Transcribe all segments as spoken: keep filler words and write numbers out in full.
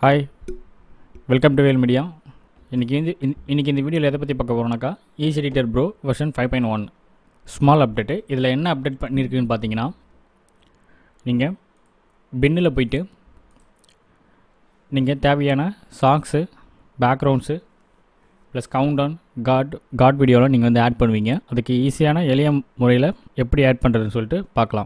Hi, welcome to Vel media. இன்றைக்கி இந்த இன்றைக்கி இந்த வீடியோவில் எதை பற்றி பார்க்க போகிறோம்னாக்கா, easy editor pro version five point one small update. இதில் என்ன அப்டேட் பண்ணியிருக்குன்னு பார்த்தீங்கன்னா, நீங்கள் பின்னில் போயிட்டு நீங்கள் தேவையான songs, backgrounds plus countdown, card card வீடியோலாம் நீங்கள் வந்து ஆட் பண்ணுவீங்க. அதுக்கு ஈஸியான எளிய முறையில் எப்படி ஆட் பண்ணுறதுன்னு சொல்லிட்டு பார்க்கலாம்.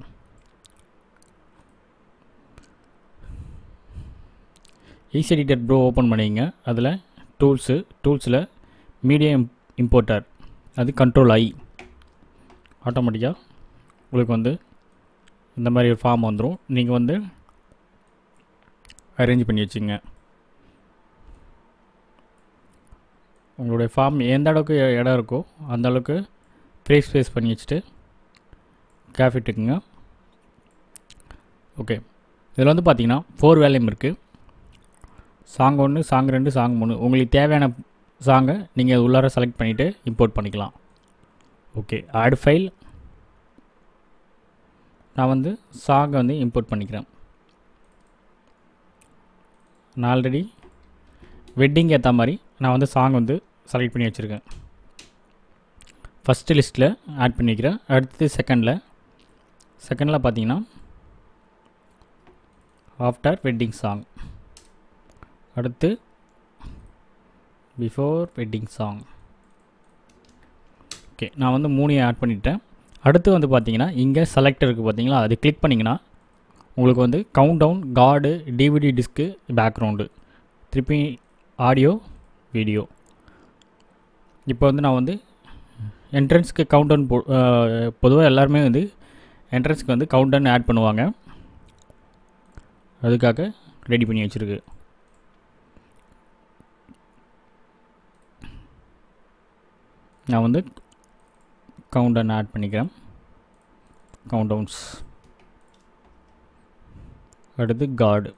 ஈஸி எடிட்டர் ப்ரோ ஓப்பன் பண்ணிங்க. அதில் டூல்ஸு டூல்ஸில் மீடியா இம்போர்ட்டர், அது கண்ட்ரோல் ஐ. ஆட்டோமேட்டிக்காக உங்களுக்கு வந்து இந்த மாதிரி ஒரு ஃபார்ம் வந்துடும். நீங்கள் வந்து அரேஞ்ச் பண்ணி வச்சுங்க. உங்களுடைய ஃபார்ம் எந்த அளவுக்கு இடம் இருக்கோ அந்த அளவுக்கு ஃப்ரீ ஸ்பேஸ் பண்ணி வச்சுட்டு கேஃபிட்டுக்குங்க. ஓகே, இதில் வந்து பார்த்தீங்கன்னா ஃபோர் வேல்யூம் இருக்குது. சாங் ஒன்று, சாங் ரெண்டு, சாங் மூணு. உங்களுக்கு தேவையான சாங்கை நீங்கள் உள்ளார செலக்ட் பண்ணிவிட்டு இம்போர்ட் பண்ணிக்கலாம். Okay, add file. நான் வந்து சாங்கை வந்து இம்போர்ட் பண்ணிக்கிறேன். நான் ஆல்ரெடி வெட்டிங் ஏற்ற மாதிரி நான் வந்து சாங் வந்து செலக்ட் பண்ணி வச்சுருக்கேன். ஃபஸ்ட்டு லிஸ்ட்டில் ஆட் பண்ணிக்கிறேன். அடுத்தது செகண்டில் செகண்டில் பார்த்தீங்கன்னா ஆஃப்டர் வெட்டிங் சாங், அடுத்து பிஃபோர் வெட்டிங் சாங். ஓகே, நான் வந்து மூணையும் ஆட் பண்ணிட்டேன். அடுத்து வந்து பார்த்தீங்கன்னா இங்கே செலக்டர் இருக்குது பார்த்தீங்களா, அது கிளிக் பண்ணிங்கன்னா உங்களுக்கு வந்து count down, card, DVD disc, background, திருப்பி ஆடியோ, வீடியோ. இப்போ வந்து நான் வந்து என்ட்ரன்ஸ்க்கு கவுண்ட் டவுன் போ பொதுவாக எல்லாருமே வந்து என்ட்ரன்ஸ்க்கு வந்து கவுண்ட் டவுன் ஆட் பண்ணுவாங்க. அதுக்காக ரெடி பண்ணி வச்சுருக்கு. நான் வந்து கவுண்டவுன் ஆட் பண்ணிக்கிறேன். கவுண்டவுன்ஸ், அடுத்து கார்டு,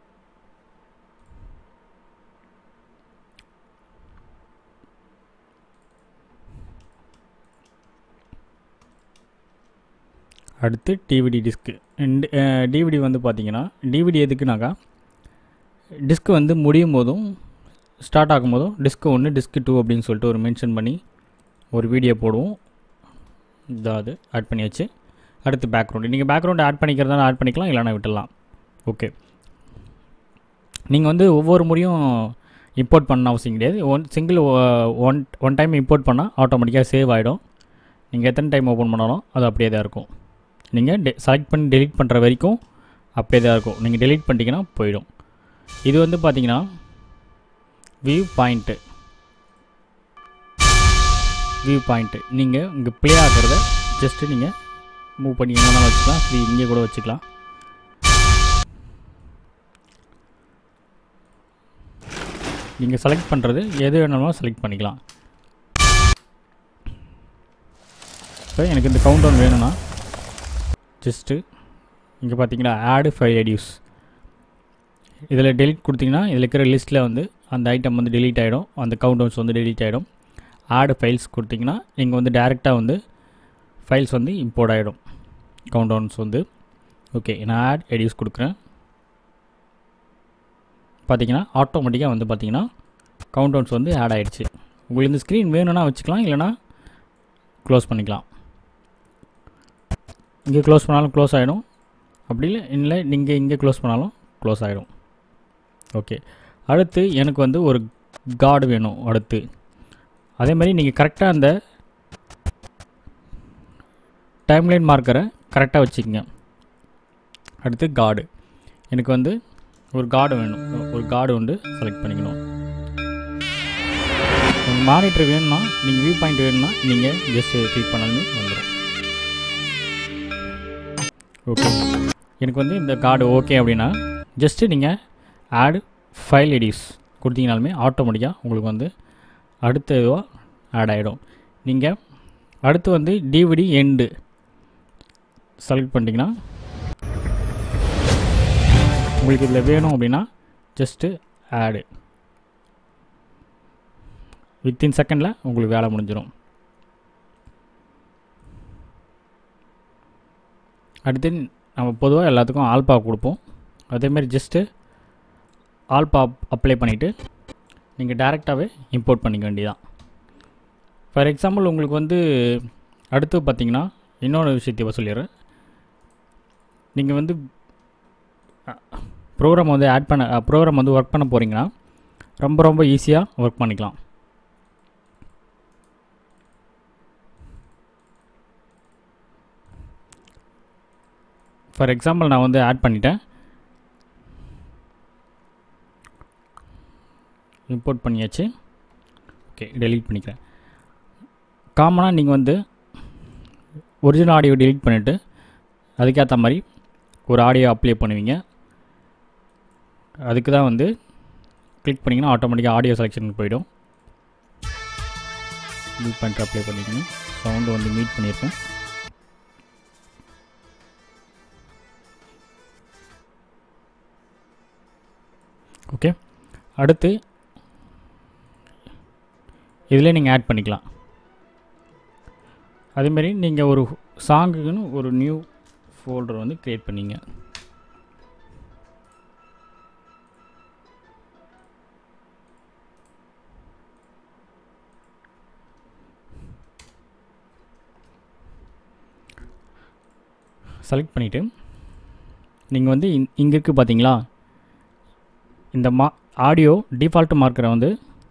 அடுத்து டிவிடி டிஸ்க்கு. டிவிடி வந்து பார்த்தீங்கன்னா டிவிடி எதுக்குனாக்கா, டிஸ்க்கு வந்து முடியும் போதும் ஸ்டார்ட் ஆகும் போதும் டிஸ்க்கு ஒன்று, டிஸ்க்கு டூ அப்படின்னு சொல்லிட்டு ஒரு மென்ஷன் பண்ணி ஒரு வீடியோ போடுவோம். இதாவது ஆட் பண்ணியாச்சு. அடுத்து பேக்ரவுண்டு. நீங்கள் பேக்ரவுண்டு ஆட் பண்ணிக்கிறதா ஆட் பண்ணிக்கலாம், இல்லைனா விட்டுடலாம். ஓகே, நீங்கள் வந்து ஒவ்வொரு முறையும் இம்போர்ட் பண்ண அவசியம் கிடையாது. One single one one time import பண்ணால் ஆட்டோமேட்டிக்காக சேவ் ஆகிடும். நீங்கள் எத்தனை டைம் ஓப்பன் பண்ணாலும் அது அப்படியே தான் இருக்கும். நீங்கள் டெ செலக்ட் பண்ணி டெலீட் பண்ணுற வரைக்கும் அப்படியே தான் இருக்கும். நீங்கள் டெலீட் பண்ணிட்டீங்கன்னா போயிடும். இது வந்து பார்த்தீங்கன்னா வியூ பாயிண்ட்டு. வியூ பாயிண்ட்டு நீங்கள் இங்கே ப்ளே ஆகிறத ஜஸ்ட்டு நீங்கள் மூவ் பண்ணி எங்கே வேணாலும் வச்சுக்கலாம். ஃப்ரீ இங்கே கூட வச்சுக்கலாம். நீங்கள் செலக்ட் பண்ணுறது எது வேணாலும் செலக்ட் பண்ணிக்கலாம். இப்போ எனக்கு இந்த கவுண்ட் டவுன் வேணும்னா ஜஸ்ட்டு இங்கே பார்த்தீங்கன்னா ஆடு ஃபைல் ஐடியூஸ், இதில் டெலிட் கொடுத்தீங்கன்னா இதில் இருக்கிற லிஸ்ட்டில் வந்து அந்த ஐட்டம் வந்து டெலீட் ஆகிடும். அந்த கவுண்ட் டவுன்ஸ் வந்து டெலீட் ஆகிடும். ஆடு ஃபைல்ஸ் கொடுத்திங்கன்னா நீங்கள் வந்து டேரெக்டாக வந்து ஃபைல்ஸ் வந்து இம்போர்ட் ஆகிடும், கவுண்ட் டவுன்ஸ் வந்து. ஓகே, நான் ஆட் எடியூஸ் கொடுக்குறேன். பார்த்தீங்கன்னா ஆட்டோமேட்டிக்காக வந்து பார்த்தீங்கன்னா கவுண்ட் டவுன்ஸ் வந்து ஆட் ஆகிடுச்சு. உங்களுக்கு இந்த ஸ்க்ரீன் வேணும்னா வச்சுக்கலாம், இல்லைனா க்ளோஸ் பண்ணிக்கலாம். இங்கே க்ளோஸ் பண்ணாலும் க்ளோஸ் ஆகிடும், அப்படி இல்லை இல்லை நீங்கள் இங்கே க்ளோஸ் பண்ணாலும் க்ளோஸ் ஆகிடும். ஓகே, அடுத்து எனக்கு வந்து ஒரு கார்டு வேணும். அடுத்து அதே மாதிரி நீங்கள் கரெக்டாக அந்த டைம்லைன் மார்க்கரை கரெக்டாக வச்சுக்கோங்க. அடுத்து கார்டு, எனக்கு வந்து ஒரு கார்டு வேணும். ஒரு கார்டு வந்து செலக்ட் பண்ணிக்கணும். உங்கள் மானிட்டர் வேணும்னா, நீங்கள் வியூ பாயிண்ட் வேணும்னா நீங்கள் ஜஸ்ட் கிளிக் பண்ணாலுமே வந்துடும். ஓகே, எனக்கு வந்து இந்த கார்டு ஓகே அப்படின்னா ஜஸ்ட்டு நீங்கள் ஆட் ஃபைல் எடியூஸ் கொடுத்தீங்கனாலுமே ஆட்டோமேட்டிக்காக உங்களுக்கு வந்து அடுத்த இதுவாக ஆட் ஆகிடும். நீங்கள் அடுத்து வந்து டிவிடி எண்டு செலக்ட் பண்ணிட்டீங்கன்னா உங்களுக்கு இதில் வேணும் அப்படின்னா ஜஸ்ட்டு ஆடு, வித்தின் செகண்டில் உங்களுக்கு வேலை முடிஞ்சிடும். அடுத்து நம்ம பொதுவாக எல்லாத்துக்கும் ஆல்பா கொடுப்போம். அதேமாதிரி ஜஸ்ட்டு ஆல் பாப் அப்ளை பண்ணிவிட்டு நீங்கள் டேரெக்டாகவே இம்போர்ட் பண்ணிக்க வேண்டியதான். ஃபார் எக்ஸாம்பிள் உங்களுக்கு வந்து அடுத்து பார்த்தீங்கன்னா இன்னொரு விஷயத்தை சொல்லிடுறேன். நீங்கள் வந்து ப்ரோக்ராம் வந்து ஆட் பண்ண ப்ரோக்ராம் வந்து ஒர்க் பண்ண போகிறீங்கன்னா ரொம்ப ரொம்ப ஈஸியாக ஒர்க் பண்ணிக்கலாம். ஃபார் எக்ஸாம்பிள் நான் வந்து ஆட் பண்ணிட்டேன், இம்போர்ட் பண்ணியாச்சு. ஓகே, டெலீட் பண்ணிக்கிறேன். காமனாக நீங்கள் வந்து ஒரிஜினல் ஆடியோ டெலீட் பண்ணிவிட்டு அதுக்கேற்ற மாதிரி ஒரு ஆடியோ அப்ளை பண்ணுவீங்க. அதுக்கு தான் வந்து கிளிக் பண்ணிங்கன்னா ஆட்டோமேட்டிக்காக ஆடியோ செலெக்ஷனுக்கு போய்டும். மீட் பண்ணிட்டு அப்ளை பண்ணிக்கணும். சவுண்டு வந்து மீட் பண்ணியிருக்கேன். ஓகே, அடுத்து இதில் நீங்கள் ஆட் பண்ணிக்கலாம். அதேமாரி நீங்கள் ஒரு சாங்குக்குன்னு ஒரு நியூ ஃபோல்டர் வந்து க்ரியேட் பண்ணிங்க. செலக்ட் பண்ணிவிட்டு நீங்கள் வந்து இங்கே இருக்குது பார்த்தீங்களா, இந்த மா ஆடியோ டிஃபால்ட் மார்க்கரை வந்து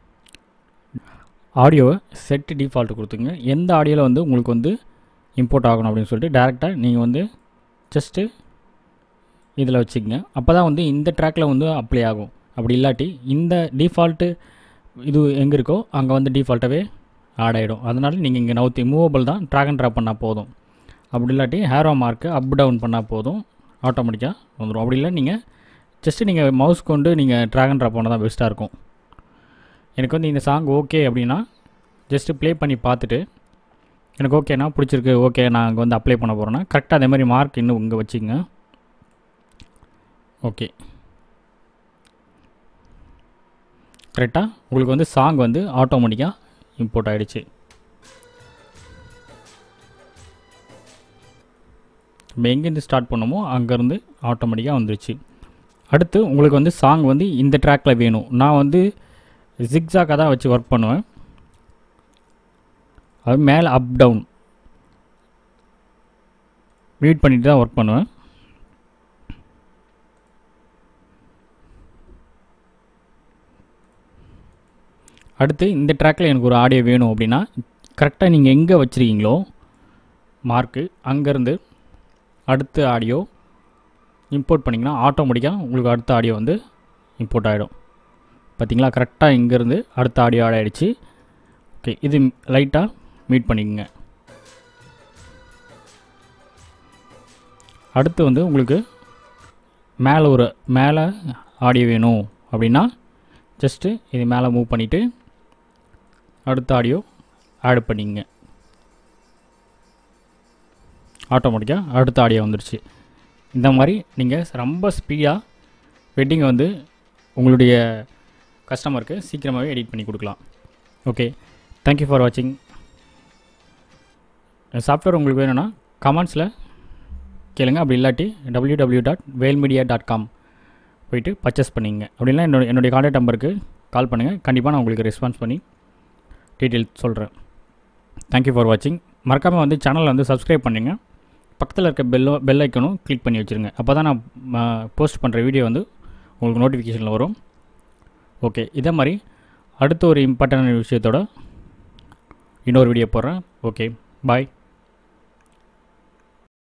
ஆடியோவை செட் டிஃபால்ட் கொடுத்துங்க. எந்த ஆடியோவில் வந்து உங்களுக்கு வந்து இம்போர்ட் ஆகணும் அப்படின்னு சொல்லிட்டு டேரெக்டாக நீங்கள் வந்து ஜஸ்ட்டு இதில் வச்சுக்கங்க. அப்போ தான் வந்து இந்த ட்ராக்கில் வந்து அப்ளை ஆகும். அப்படி இல்லாட்டி இந்த டிஃபால்ட்டு இது எங்கே இருக்கோ அங்கே வந்து டிஃபால்ட்டாகவே ஆட் ஆகிடும். அதனால் நீங்கள் இங்கே நவுத்தி மூவபிள் தான், ட்ராக் அண்ட் ட்ராப் பண்ணால் போதும். அப்படி இல்லாட்டி ஹேரோ மார்க்கு அப் டவுன் பண்ணால் போதும், ஆட்டோமேட்டிக்காக வந்துடும். அப்படி இல்லை நீங்கள் ஜஸ்ட்டு நீங்கள் மவுஸ் கொண்டு நீங்கள் ட்ராக் அண்ட் ட்ராப் பண்ணால் தான் பெஸ்ட்டாக இருக்கும். எனக்கு வந்து இந்த சாங் ஓகே அப்படின்னா ஜஸ்ட்டு ப்ளே பண்ணி பார்த்துட்டு எனக்கு ஓகேனா பிடிச்சிருக்கு, ஓகே நான் அங்கே வந்து அப்ளை பண்ண போகிறேன்னா கரெக்டாக அதே மாதிரி மார்க் இன்னும் இங்கே வச்சுங்க. ஓகே, கரெக்டாக உங்களுக்கு வந்து சாங் வந்து ஆட்டோமேட்டிக்காக இம்போர்ட் ஆகிடுச்சு. நம்ம எங்கேருந்து ஸ்டார்ட் பண்ணமோ அங்கேருந்து ஆட்டோமேட்டிக்காக வந்துருச்சு. அடுத்து உங்களுக்கு வந்து சாங் வந்து இந்த ட்ராக்கில் வேணும். நான் வந்து ஜிக்ஸாக்காக தான் வச்சு ஒர்க் பண்ணுவேன். அது மேலே அப் டவுன் ரீட் பண்ணிட்டு தான் ஒர்க் பண்ணுவேன். அடுத்து இந்த ட்ராக்கில் எனக்கு ஒரு ஆடியோ வேணும் அப்படின்னா கரெக்டாக நீங்கள் எங்கே வச்சுருக்கீங்களோ மார்க்கு அங்கேருந்து அடுத்த ஆடியோ இம்போர்ட் பண்ணிங்கன்னா ஆட்டோமேட்டிக்காக உங்களுக்கு அடுத்த ஆடியோ வந்து இம்போர்ட் ஆகிடும். பார்த்திங்களா, கரெக்டாக இங்கேருந்து அடுத்த ஆடியோ ஆட் ஆகிடுச்சு. ஓகே, இது லைட்டாக மீட் பண்ணிக்கோங்க. அடுத்து வந்து உங்களுக்கு மேலே ஒரு மேலே ஆடியோ வேணும் அப்படின்னா ஜஸ்ட்டு இது மேலே மூவ் பண்ணிவிட்டு அடுத்த ஆடியோ ஆட் பண்ணிங்க. ஆட்டோமேட்டிக்காக அடுத்த ஆடியோ வந்துடுச்சு. இந்த மாதிரி நீங்கள் ரொம்ப ஸ்பீடாக வெட்டிங்கை வந்து உங்களுடைய கஸ்டமருக்கு சீக்கிரமாகவே எடிட் பண்ணி கொடுக்கலாம். ஓகே, தேங்க்யூ ஃபார் வாட்சிங். சாஃப்ட்வேர் உங்களுக்கு வேணும்னா கமெண்ட்ஸில் கேளுங்க. அப்படி இல்லாட்டி W W dot Vel media dot com போய்ட்டு பர்ச்சேஸ் பண்ணிங்க. அப்படின்னா என்னோட என்னுடைய கான்டாக்ட் நம்பருக்கு கால் பண்ணுங்கள். கண்டிப்பாக நான் உங்களுக்கு ரெஸ்பான்ஸ் பண்ணி டீட்டெயில் சொல்கிறேன். தேங்க்யூ ஃபார் வாட்சிங். மறக்காமல் வந்து சேனலை வந்து சப்ஸ்கிரைப் பண்ணுங்கள். பக்கத்தில் இருக்க பெல்லோ பெல் ஐக்கனும் கிளிக் பண்ணி வச்சுருங்க. அப்போ தான் நான் போஸ்ட் பண்ணுற வீடியோ வந்து உங்களுக்கு நோட்டிஃபிகேஷனில் வரும். ஓகே, இதே மாதிரி அடுத்த ஒரு இம்பார்ட்டன்ட் விஷயத்தோட இன்னொரு வீடியோ போடுறேன். ஓகே, பாய்.